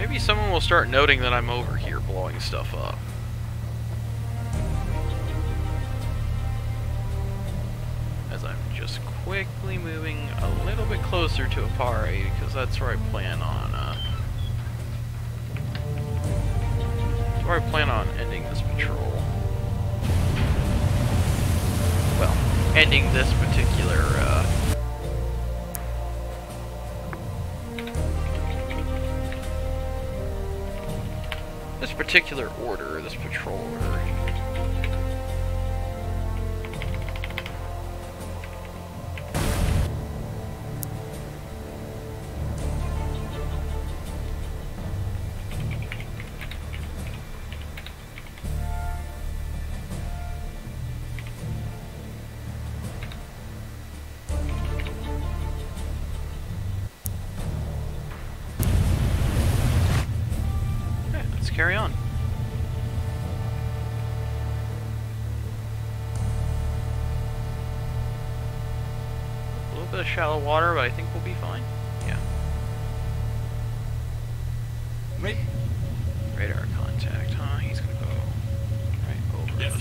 Maybe someone will start noting that I'm over here blowing stuff up. As I'm just quickly moving a little bit closer to Apare, because that's where I plan on, ending this patrol. Well, ending this particular, order, this patrol order. Okay, let's carry on. Bit of shallow water, but I think we'll be fine. Yeah. Radar contact, huh? He's gonna go right over us.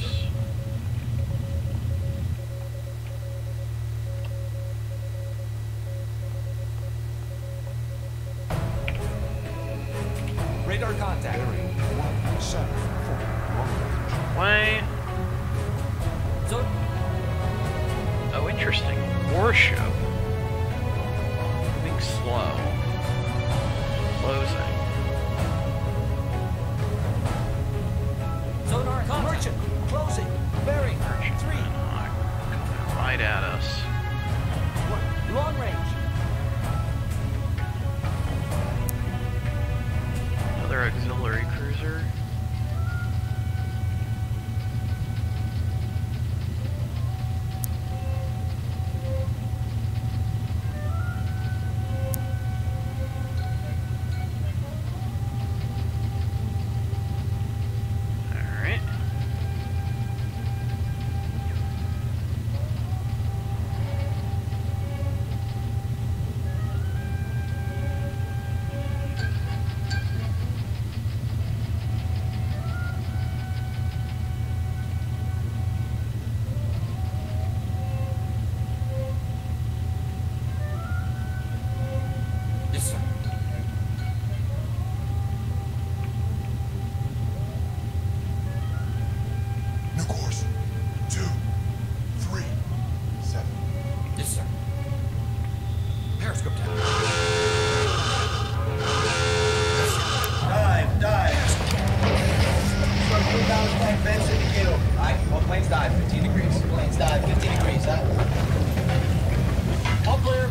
Radar contact. Way. Oh, interesting. Warship. Moving slow. Closing. Sonar merchant. Closing. Bearing. Merchant 3. coming right at us. Long range. Another auxiliary cruiser. Planes dive 15 degrees. Planes dive 15 degrees, huh? All clear.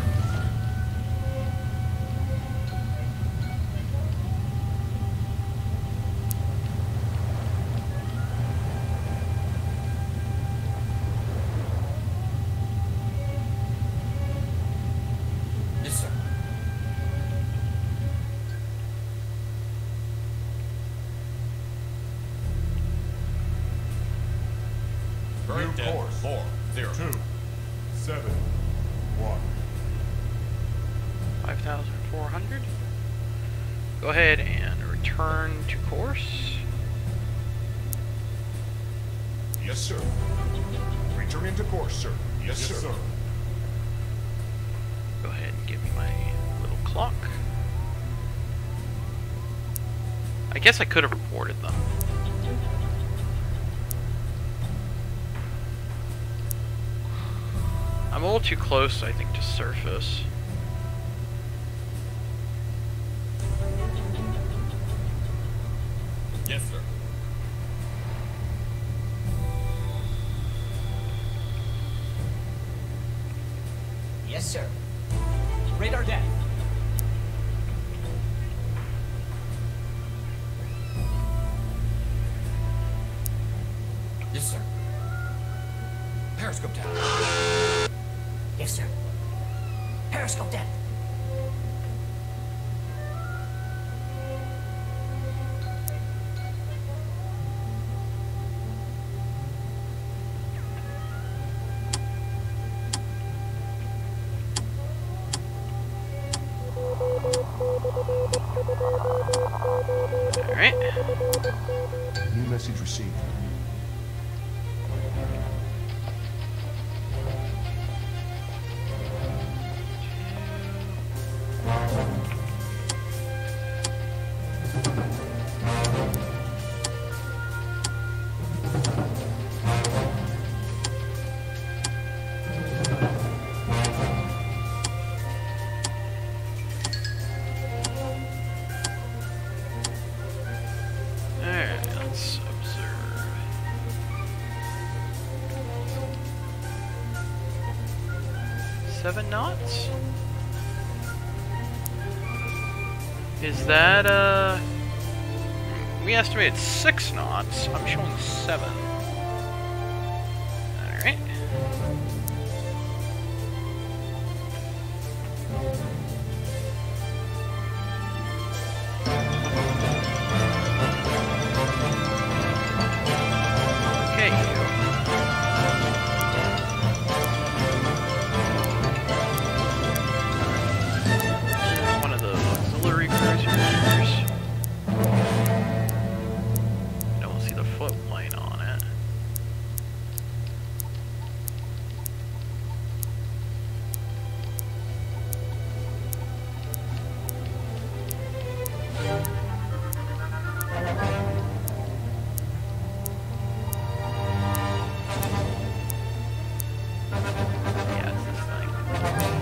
Yes, sir. New course 4-0-2-7-1. 5,400. Go ahead and return to course. Yes, sir. Returning to course, sir. Yes, sir. Go ahead and give me my little clock. I guess I could have reported them. I'm a little too close, I think, to surface. Yes, sir. Yes, sir. Radar deck. Yes, sir. Periscope down. Yes, sir. Periscope down. Alright. New message received. Alright, let's observe. Seven knots? Is that, we estimated 6 knots. I'm showing 7. Alright. Okay, one of the auxiliary cruisers. Don't see the foot plane on it. Yeah, it's this thing.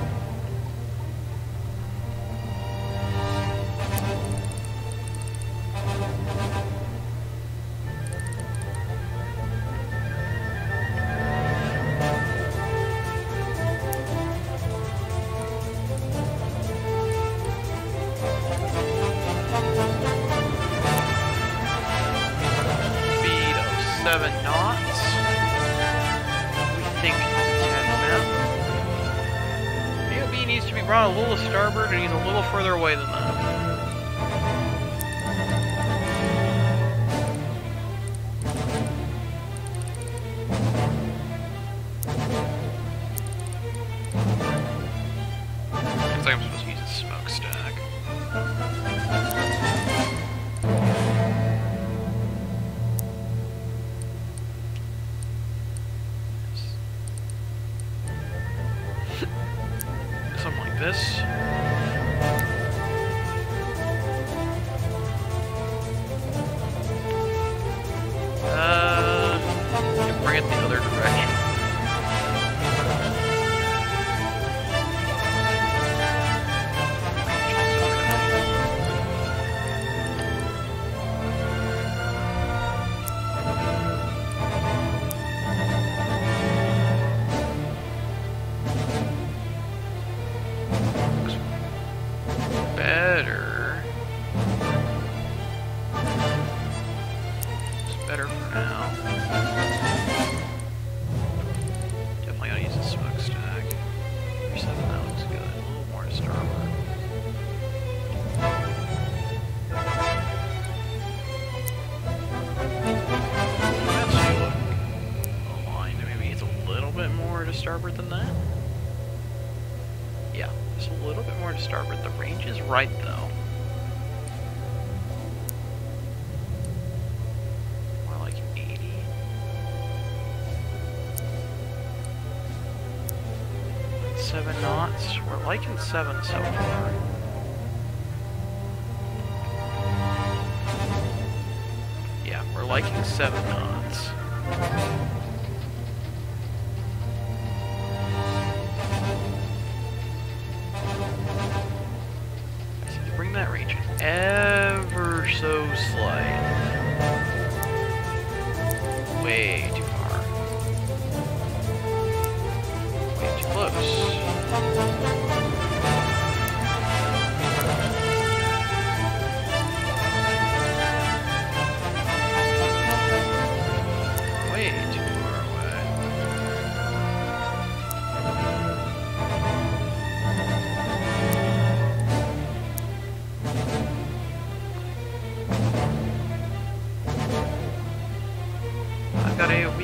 Speed of 7 knots. We think 10 now. AOB needs to be brought a little to starboard, and he's a little further away than that. Looks like I'm supposed to use a smokestack. Something like this. Bring it the other direction. Better. It's better for now. Definitely gotta use a smokestack. For 7, that looks good. A little more to starboard. That's look aligned. Maybe it's a little bit more to starboard than that. Yeah, just a little bit more to starboard. The range is right, though. More like 80. Like 7 knots. We're liking 7 so far. Yeah, we're liking 7 knots. Bring that range ever so slight. Way too far. Way too close. Way too far away. I've got AOB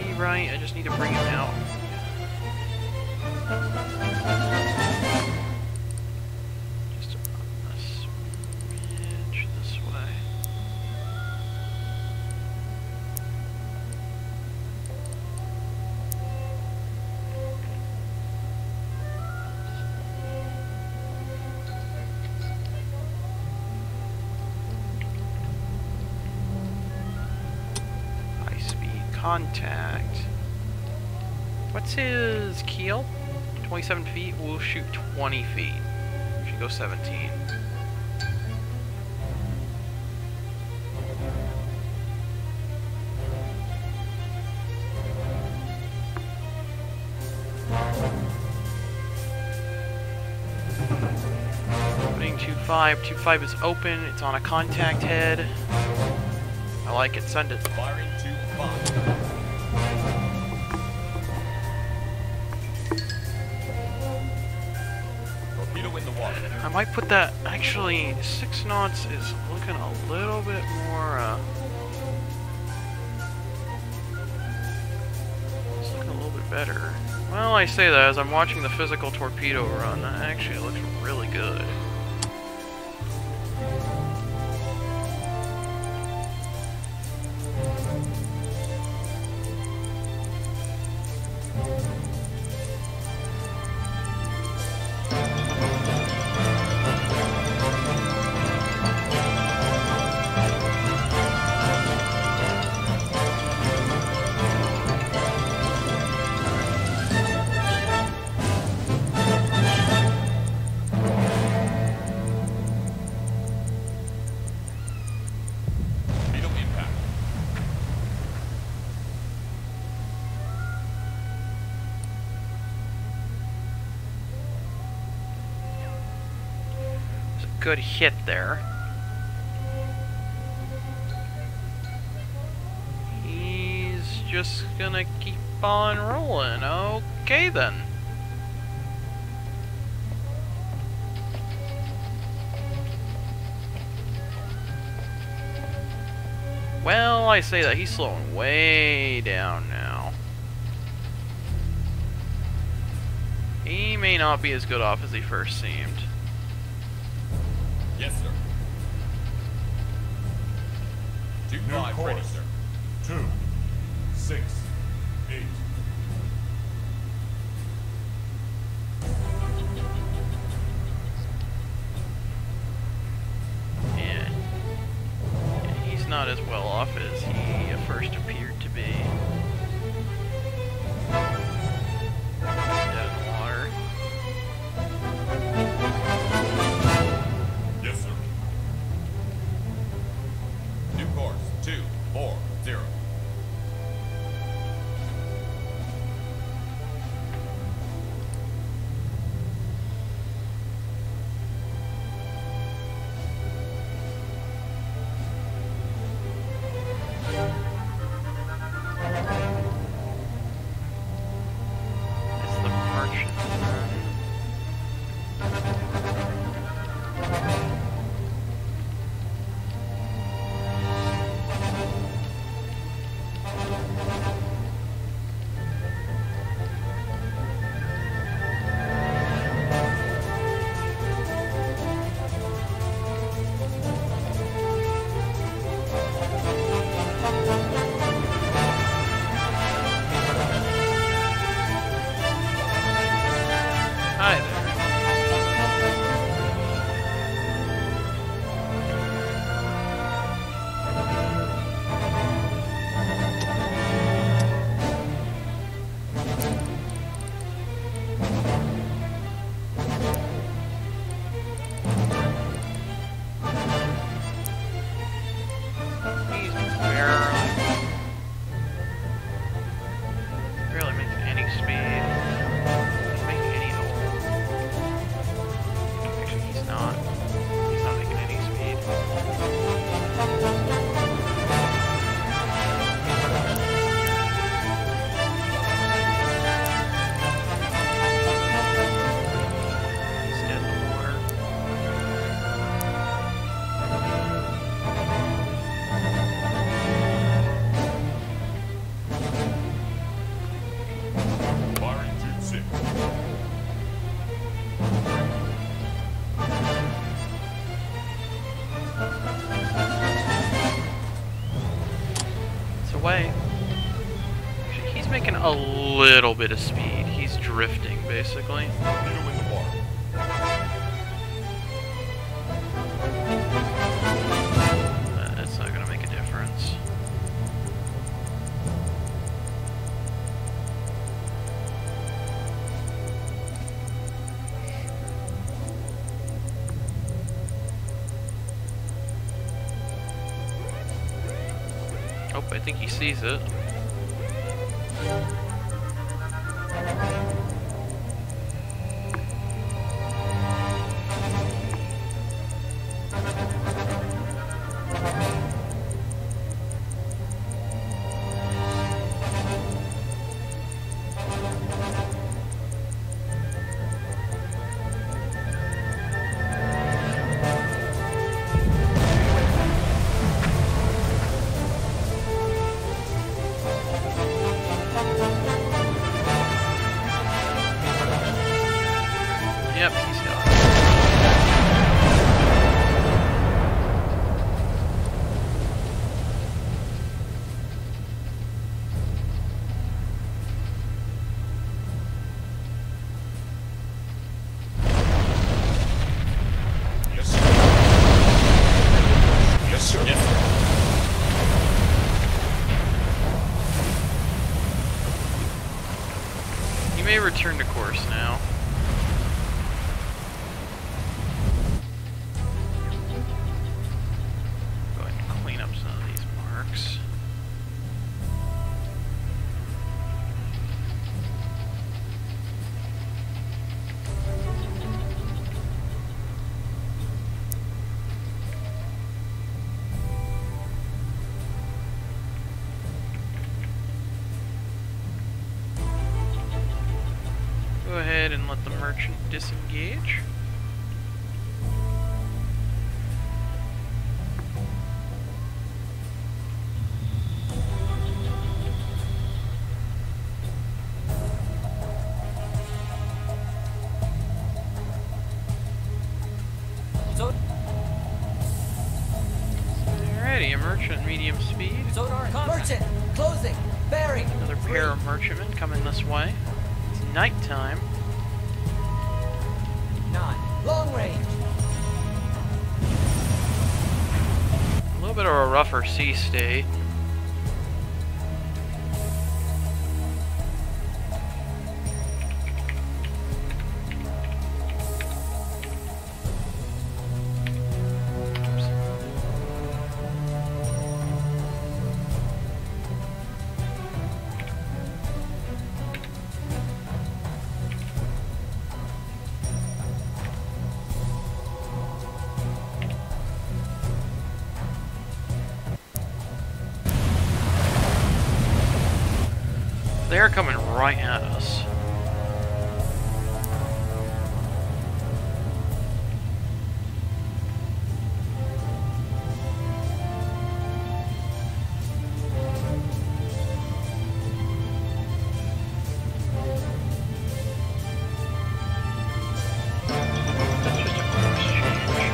contact. What's his keel? 27 feet? We'll shoot 20 feet. We should go 17. Opening 2-5. 2-5 is open. It's on a contact head. I like it. Send it. Firing 2-5. Torpedo in the water. I might put that. Actually, 6 knots is looking a little bit more. It's looking a little bit better. Well, I say that as I'm watching the physical torpedo run. That actually looks really good. Good hit there. He's just gonna keep on rolling. Okay then. Well, I say that he's slowing way down now. He may not be as good off as he first seemed. Yes, sir. 2-5 ready, sir. 2, 6, 8. Yeah, he's not as well off as he at first appeared to be. Dead in the water. Yes, sir. New course 2-4-0. It's the merchantman. Hi there. He's barely making any speed. He's making any at all. Actually, he's not. He's not making any speed. He's dead in the water. Firing 2-6. It's away. Actually, he's making a little bit of speed. He's drifting, basically. Torpedo in the water. That's not gonna make a difference. I think he sees it. Yep, he's gone. Yes, sir. Yes, sir. Yes, sir. You may return to course now. Go ahead and clean up some of these marks. Go ahead and let the merchant disengage. So, Alrighty, a merchant medium speed. Zodar merchant, closing, bearing. Another pair of merchantmen coming this way. It's nighttime. 9, long range. A little bit of a rougher sea state. They're coming right at us. That's just a course change.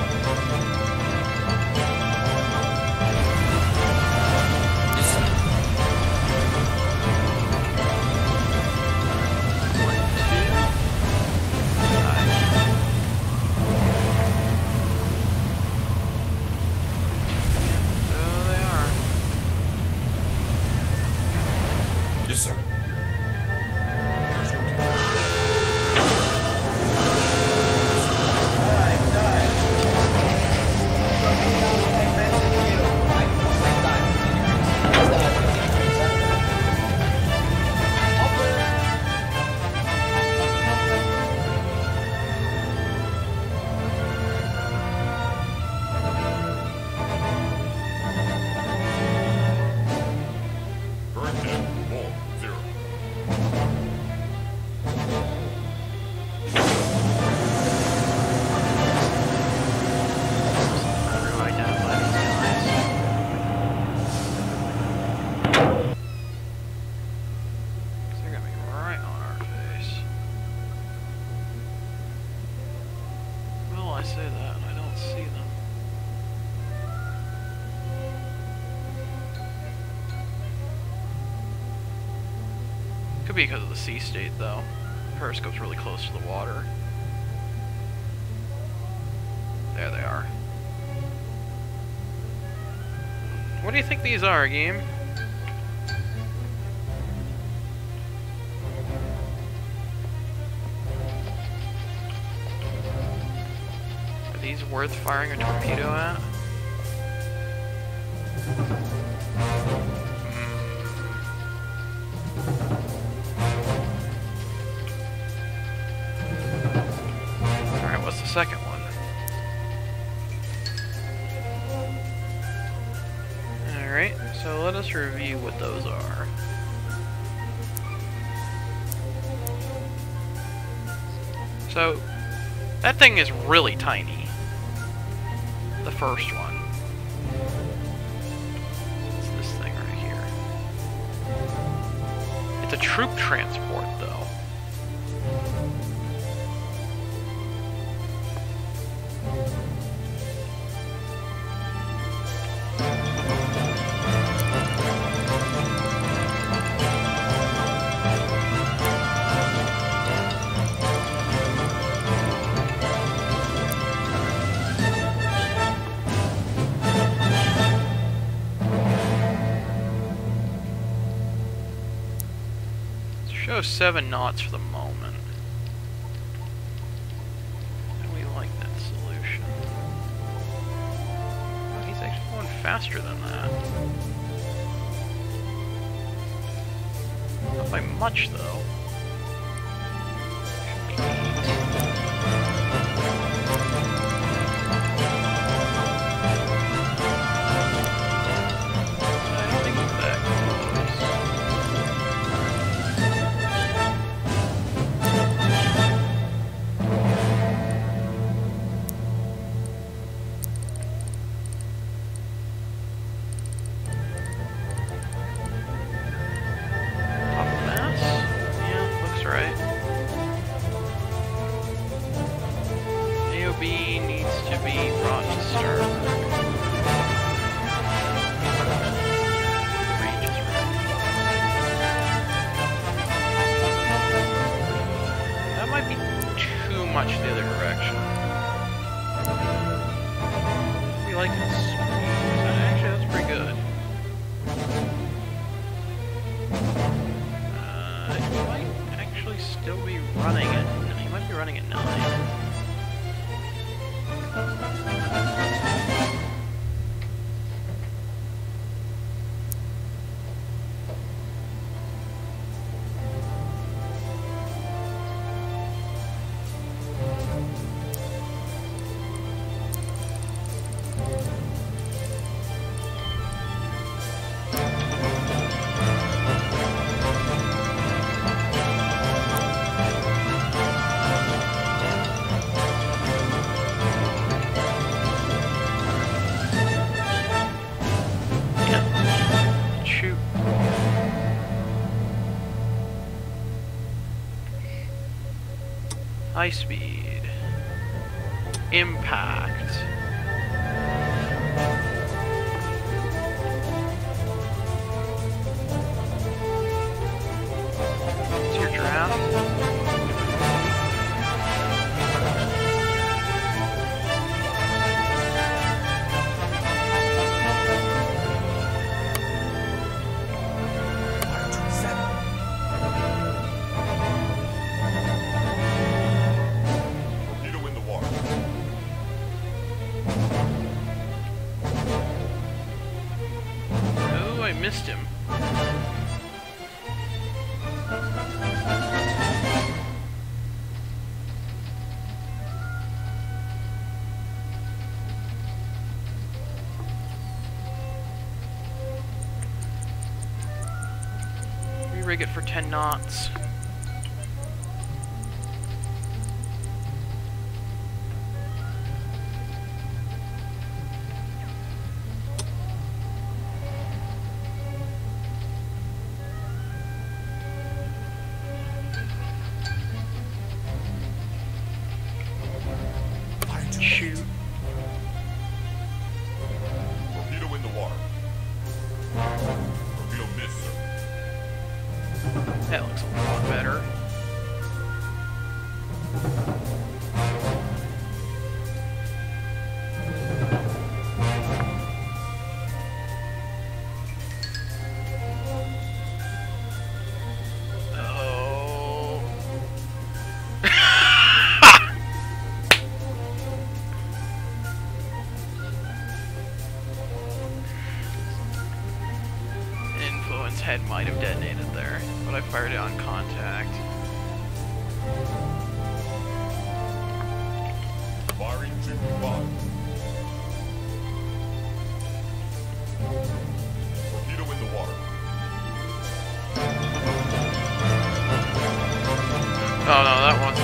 Yes, sir. Current net, more, 0. Crew identify these guys. They're gonna be right on our face. Well, I say that, and I don't see them. Could be because of the sea state, though. Periscope's really close to the water. There they are. What do you think these are, game? Are these worth firing a torpedo at? let us review what those are. So, that thing is really tiny. The first one. It's this thing right here. It's a troop transport, though. Show 7 knots for the moment. And we like that solution. Oh, he's actually going faster than that. Not by much, though. Should be 8. I don't think he's that close. Much the other direction. We like this. Actually, that's pretty good. He might actually still be running at. He might be running at 9. High speed. Impact. It's your draft. Missed him. Re-rig it for 10 knots. Shoot. Torpedo in the water. Torpedo missed, sir. That looks a lot better. Head might have detonated there, but I fired it on contact. Firing to bottom. Torpedo in the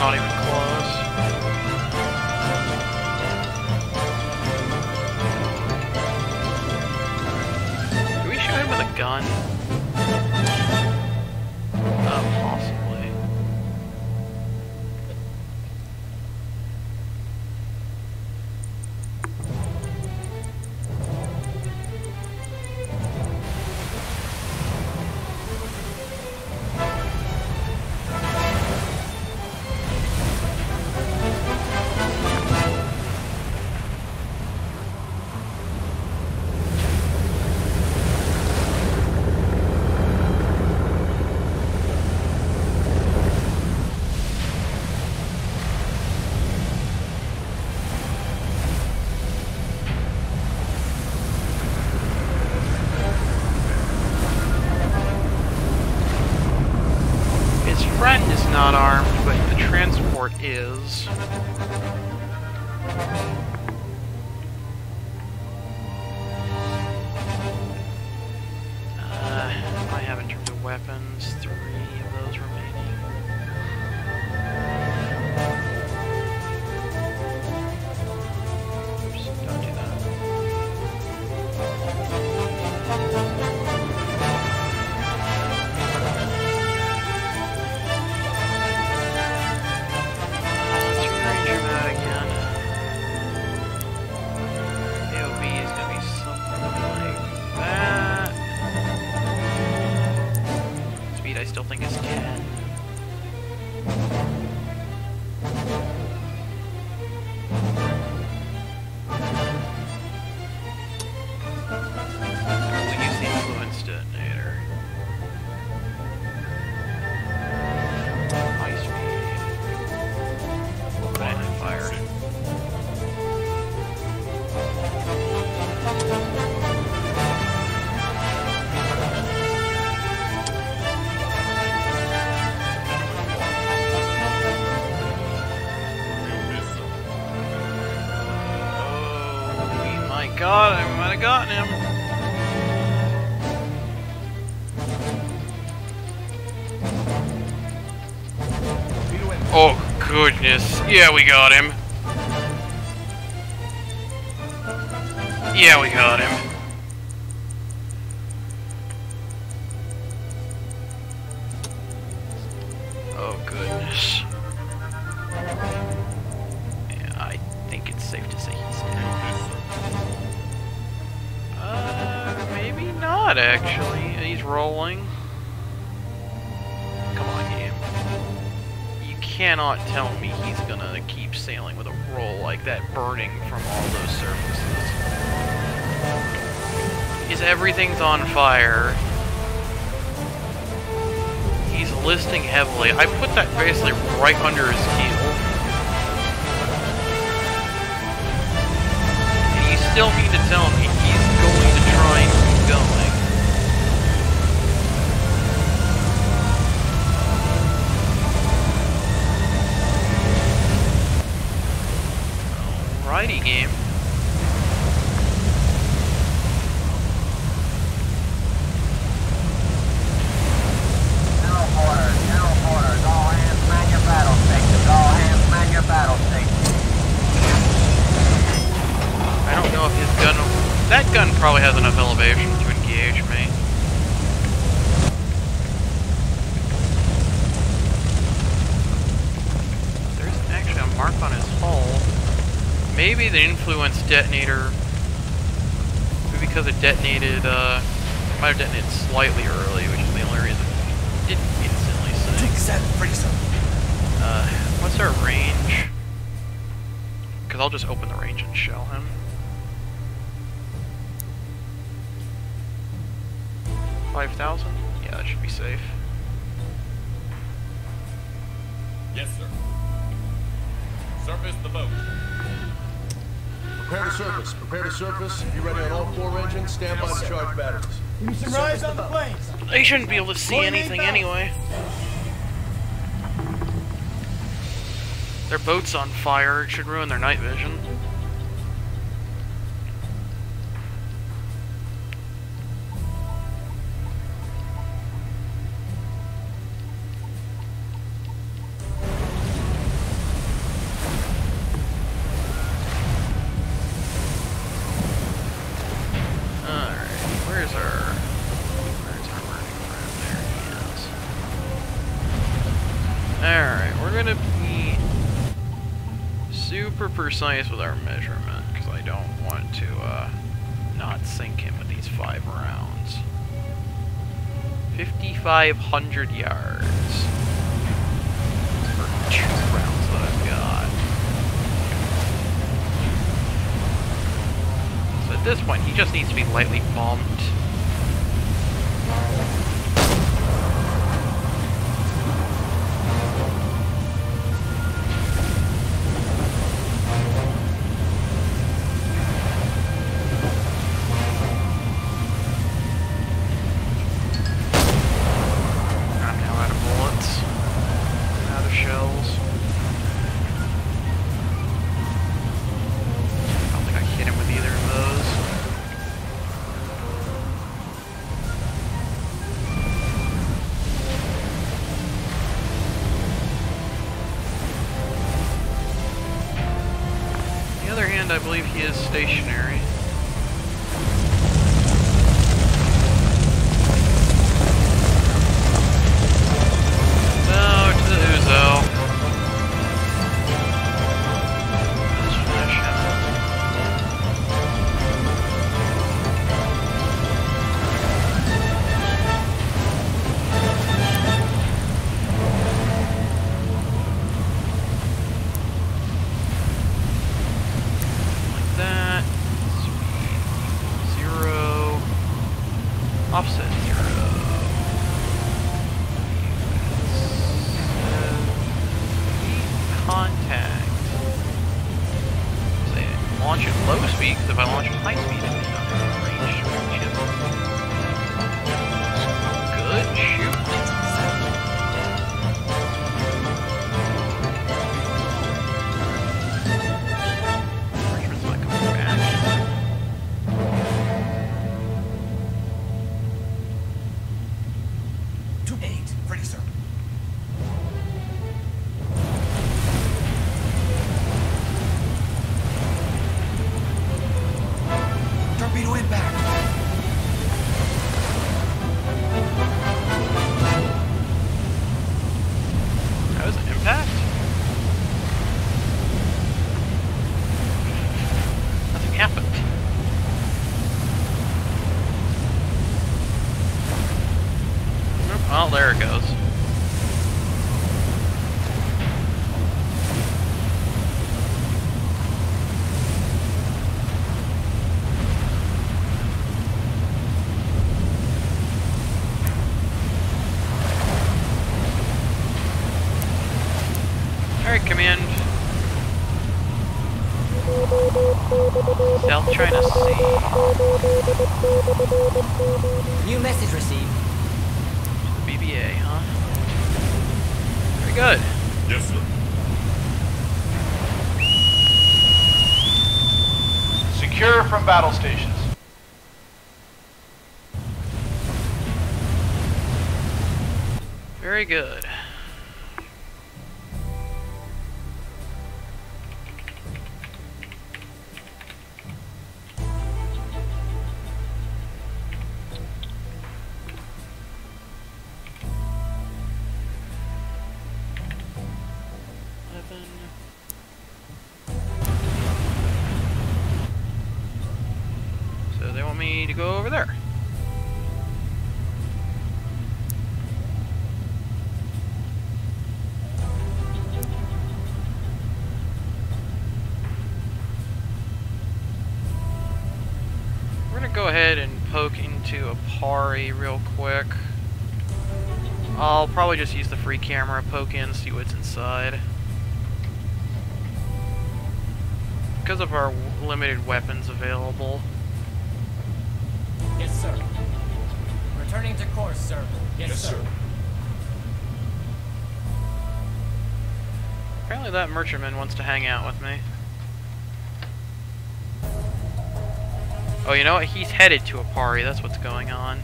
not even close. Do we shoot him with a gun? Possibly. Friend is not armed, but the transport is. I have in terms of weapons, 3 of those remaining. Oops, don't do that. I still think it's 10. We'll use the influence detonator. High speed. Banana fire. God, I might have gotten him. Oh, goodness. Yeah, we got him. Yeah, we got him. Oh, goodness. Yeah, I think it's safe to say he's dead. Maybe not, actually. He's rolling. Come on, game. You cannot tell me he's gonna keep sailing with a roll like that, burning from all those surfaces. Everything's on fire. He's listing heavily. I put that basically right under his keel. And you still mean to tell me he's going to try and keep going. Alrighty, game. I don't know if his gun... That gun probably has enough elevation to engage me. There isn't actually a mark on his hull. Maybe the influence detonator... Maybe because it detonated, it might have detonated slightly early, which is the only reason it didn't instantly sink. What's our range? Because I'll just open the range and shell him. 5,000? Yeah, that should be safe. Yes, sir. Surface the boat. Prepare to surface. Prepare to surface. Be ready on all 4 engines. Stand by to charge batteries. Give me some rise on the planes. They shouldn't be able to see anything anyway. Their boat's on fire. It should ruin their night vision. precise with our measurement, because I don't want to not sink him with these 5 rounds. 5,500 yards for 2 rounds that I've got. So at this point, he just needs to be lightly bumped. I believe he is stationary. No, to the Uzo. Let's finish him. Offset 0. Contact. Say launch at low speed, because if I launch at high speed, it may not have range. Good shoot. Richmond's not coming back. Ready, sir. Torpedo impact. That was an impact? Nothing happened. Well, there it goes. Alright, Command. South China Sea. New message received. BBA, huh? Very good. Yes, sir. Secure from battle stations. Very good. So they want me to go over there. We're gonna go ahead and poke into Apari real quick. I'll probably just use the free camera, poke in, see what's inside. Because of our limited weapons available. Yes, sir. Returning to course, sir. Yes, sir. Apparently that merchantman wants to hang out with me. Oh, you know what? He's headed to Apari. That's what's going on.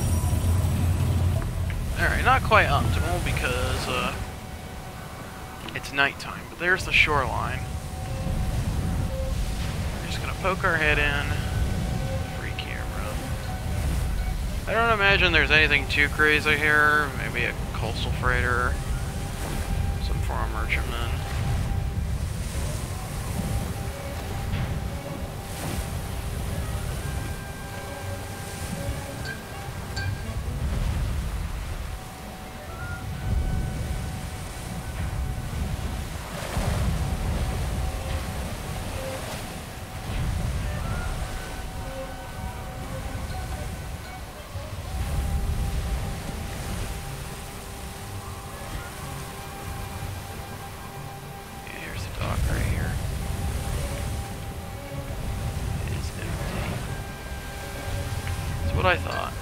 Alright, not quite optimal because, It's nighttime, but there's the shoreline. We're just gonna poke our head in. Free camera. I don't imagine there's anything too crazy here. Maybe a coastal freighter. Some foreign merchantman. What I thought.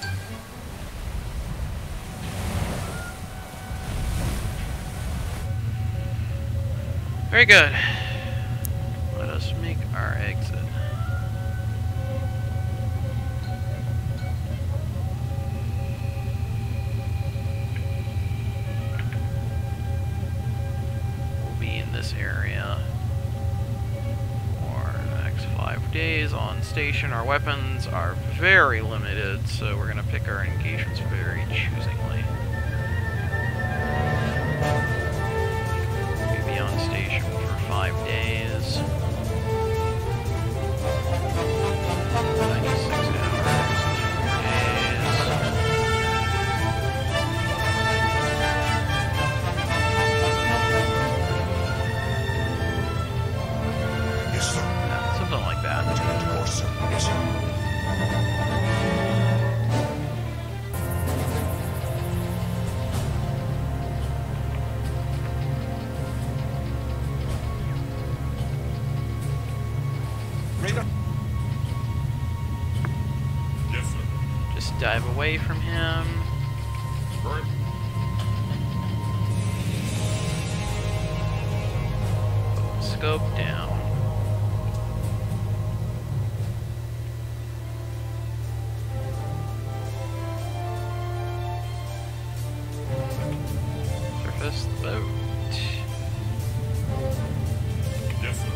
Very good. Let us make our exit. We'll be in this area for the next 5 days on station. Our weapons are very limited, so we're going to pick our engagements very choosingly. We'll be on station for 5 days. 96 hours, 4 days. Yes, sir. Yeah, something like that. Returning to course, sir. Yes, sir. Radar. Yes, sir. Just dive away from him. Right. Scope down. Surface the boat. Yes, sir.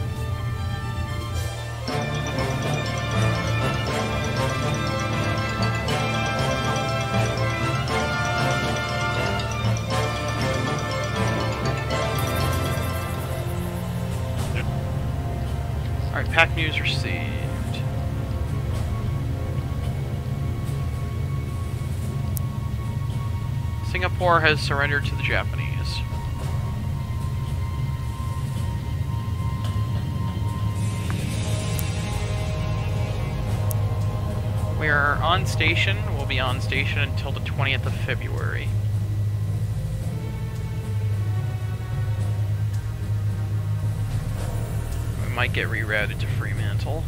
Alright, pack news received. Singapore has surrendered to the Japanese. We are on station. We'll be on station until the 20th of February. We might get rerouted to Fremantle.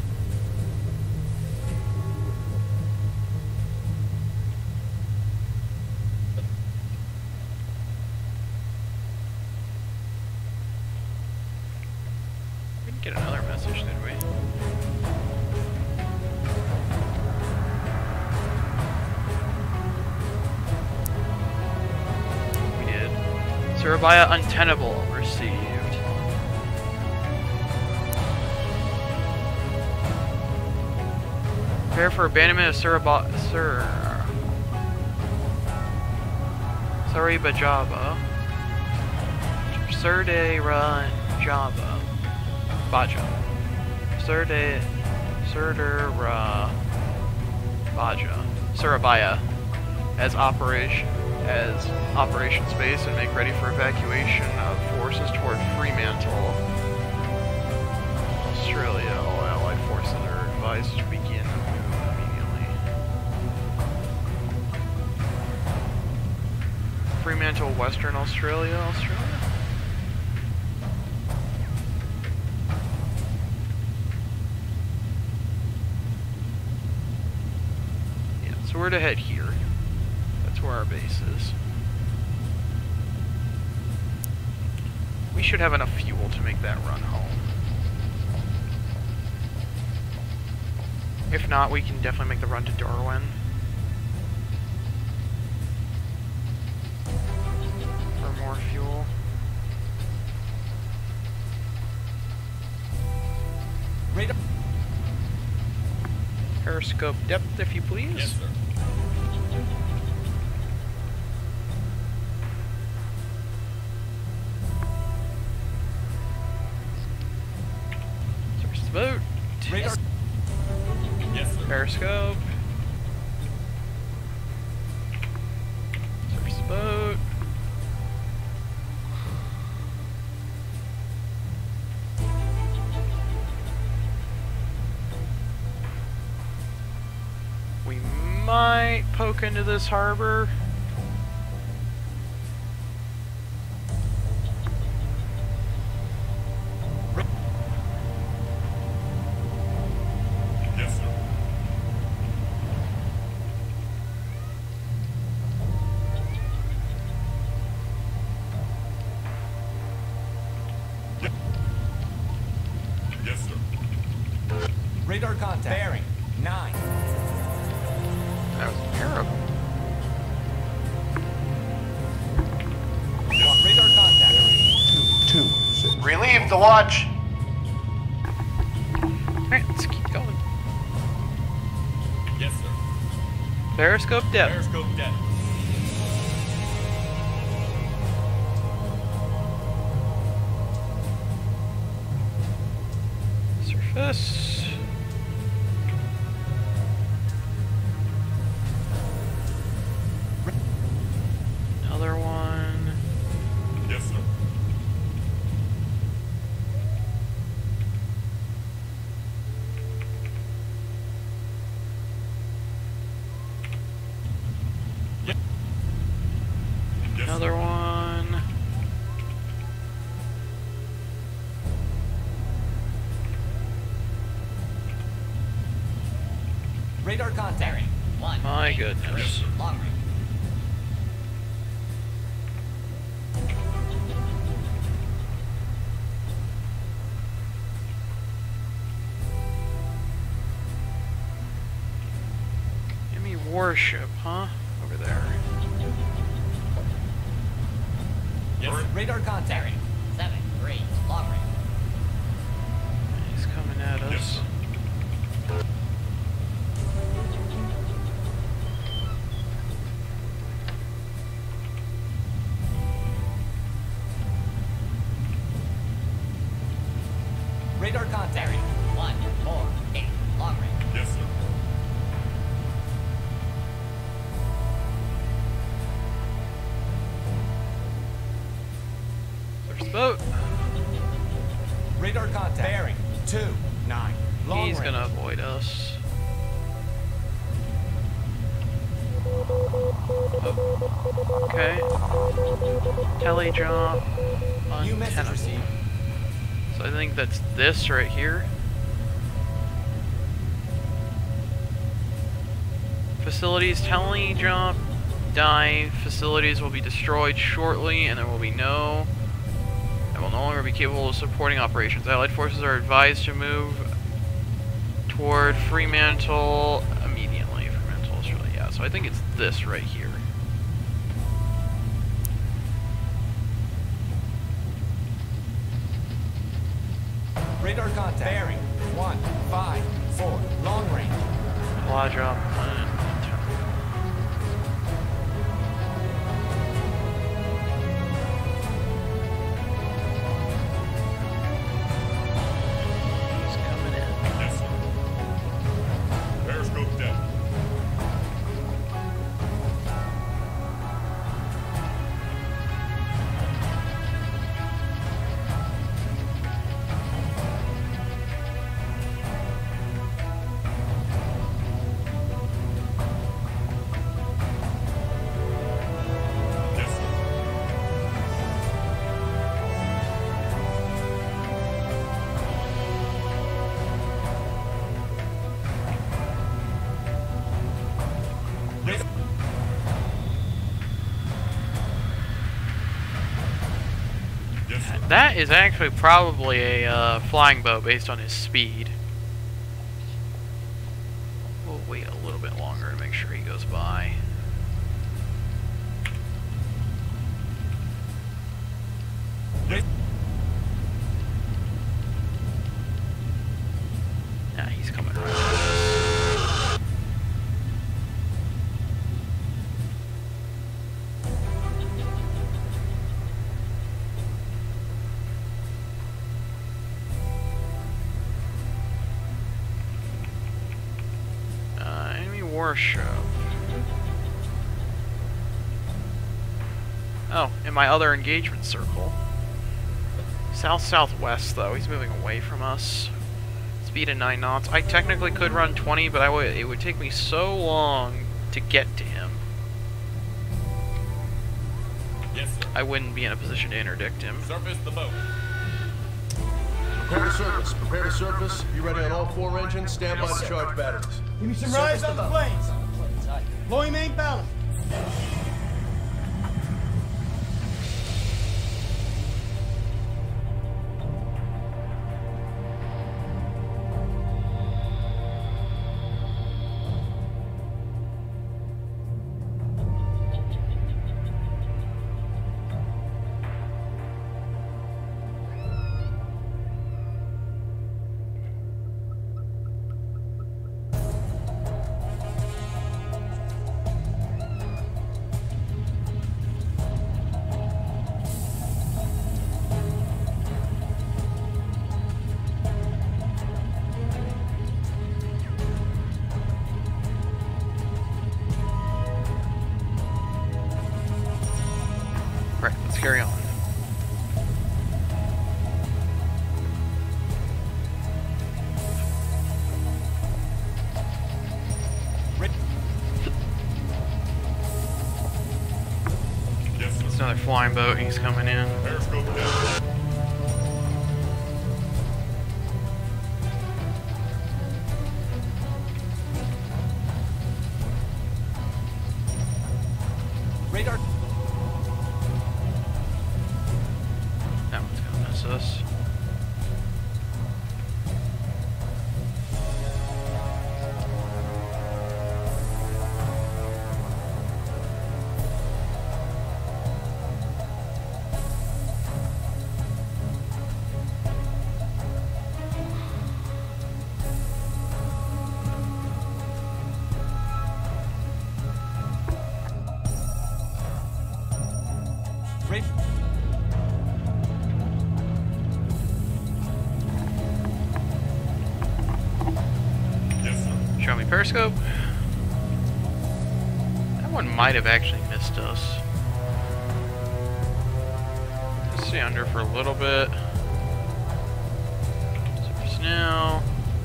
We didn't get another message, did we? We did. Surabaya untenable received. Prepare for abandonment of Surabajaba. Surdera Java. Baja. Surdera Baja. Surabaya as operations base and make ready for evacuation of forces toward Fremantle, Australia. All Allied forces are advised to begin the move immediately. Fremantle, Western Australia, Yeah, so we're to head here. That's where our base is. We should have enough fuel to make that run home. If not, we can definitely make the run to Darwin. For more fuel. Periscope depth, if you please. Yes, sir. Search the boat. Radar. Yes, sir. Periscope. Search the boat. We might poke into this harbor. Yes, sir. Yes, sir. Radar contact. Bearing 9. That was terrible. Radar contact. 2-6. Relieve the watch. Alright, let's keep going. Yes, sir. Periscope depth. Periscope depth. Surface. Another one. Yes, sir. Yes, Another one. Radar contact. 1. My goodness. Long range. Enemy warship, huh? Over there. Yes, sir. Radar contact. 7. 3. Long range. He's coming at us. Yes, sir. Radar contact. 1. 4. 8. Long range. Yes, sir. There's the boat. Radar contact. Bearing 2. 9. Long He's range. gonna avoid us. Oh. Okay. Tele jump. New message Untenable. received. So I think that's this right here. Facilities, tele jump, dive. Facilities will be destroyed shortly, and there will be no. It will no longer be capable of supporting operations. Allied forces are advised to move toward Fremantle immediately. Fremantle is really, yeah. So I think it's this right here. Radar contact. Bearing 1. 5. 4. Long range. Quadra planet. He's coming in. Yes, sir. Periscope depth. Yes, sir. Yes, sir. That is actually probably a flying boat based on his speed. We'll wait a little bit longer to make sure he goes by. Yes. Yeah, he's coming right at us. worship. Oh, in my other engagement circle. South-southwest, though. He's moving away from us. Speed at 9 knots. I technically could run 20, but it would take me so long to get to him. Yes, sir. I wouldn't be in a position to interdict him. Surface the boat. Prepare to surface. Prepare to surface. Be ready on all 4 engines. Stand by to charge batteries. Give me some rise on the planes. Blowing main ballast. Right, let's carry on. Yes, sir. It's another flying boat. He's coming in. Periscope down. Radar. That one's gonna miss us. Rad Yes, sir. Show me periscope. That one might have actually missed us. Let's stay under for a little bit. Surface now.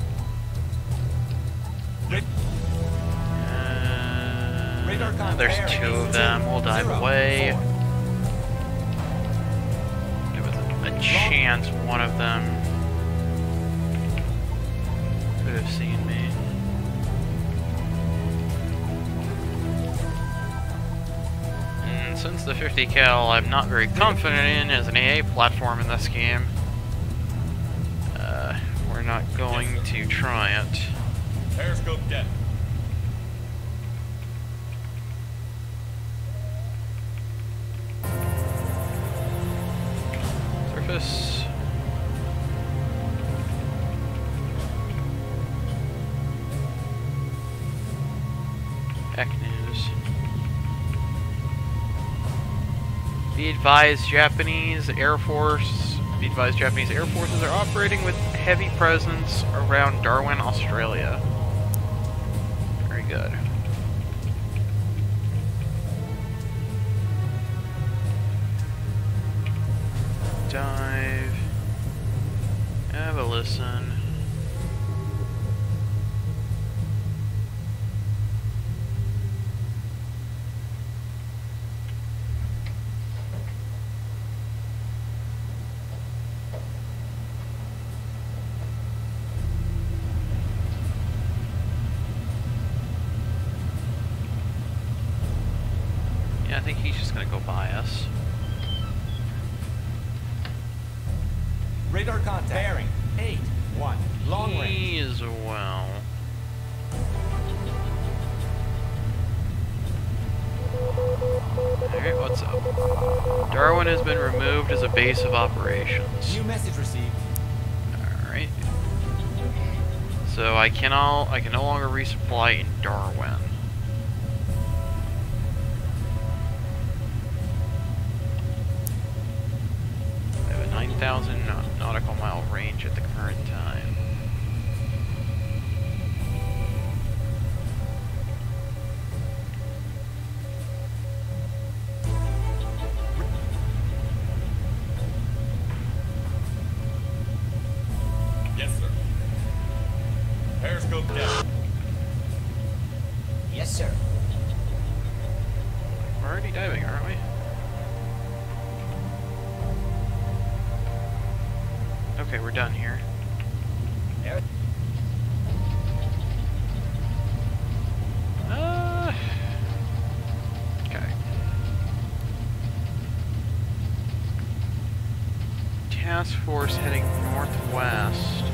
Radar contact. There's 2 of them. We'll dive away. Give it a chance one of them could have seen me. And since the 50 cal I'm not very confident in as an AA platform in this game, we're not going to try it. Periscope deck. Surface. Heck news. Be advised, Japanese Air Force. Be advised, Japanese Air Forces are operating with heavy presence around Darwin, Australia. Very good. Dive. Have a listen. Yeah, I think he's just gonna go by us. Radar contact. Bearing 8-1. Long range. He as well. Alright, what's up? Darwin has been removed as a base of operations. New message received. Alright. So I can no longer resupply in Darwin. I have a 9,000 nautical mile range at the current time. Yes, sir. Periscope down. Yes, sir. We're already diving, aren't we? Okay, we're done here. Okay. Task force heading northwest.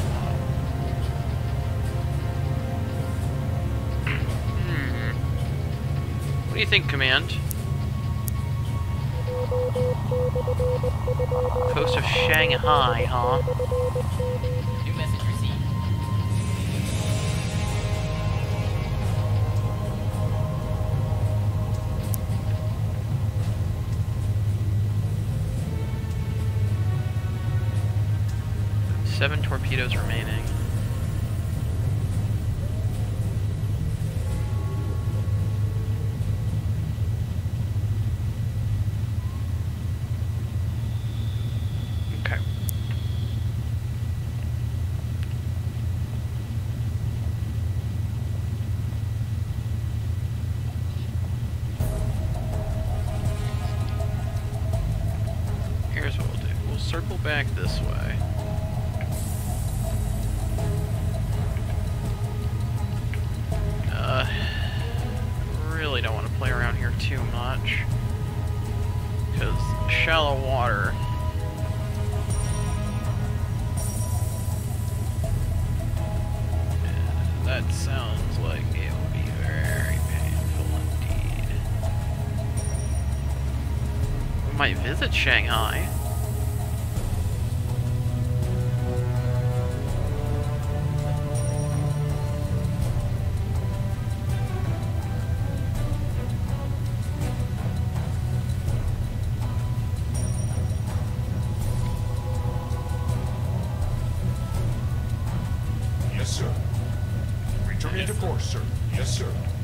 What do you think, Command? Coast of Shanghai, huh? New message received. Seven torpedoes remaining. Okay. Here's what we'll do. We'll circle back this way. Really don't want to play around here too much, because shallow water. That sounds like it will be very painful indeed. We might visit Shanghai. Yes, sir. Returning to course, sir. Yes, sir.